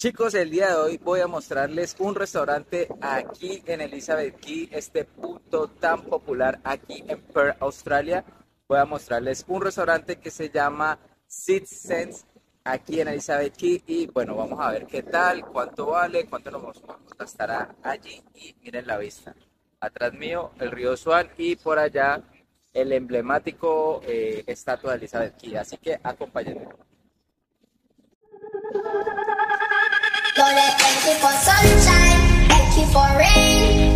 Chicos, el día de hoy voy a mostrarles un restaurante aquí en Elizabeth Key, este punto tan popular aquí en Perth, Australia. Voy a mostrarles un restaurante que se llama Six Sense aquí en Elizabeth Key y bueno, vamos a ver qué tal, cuánto vale, cuánto nos vamos a gastar allí y miren la vista. Atrás mío el río Swan y por allá el emblemático estatua de Elizabeth Key, así que acompáñenme. Gonna thank you for sunshine, thank you for rain.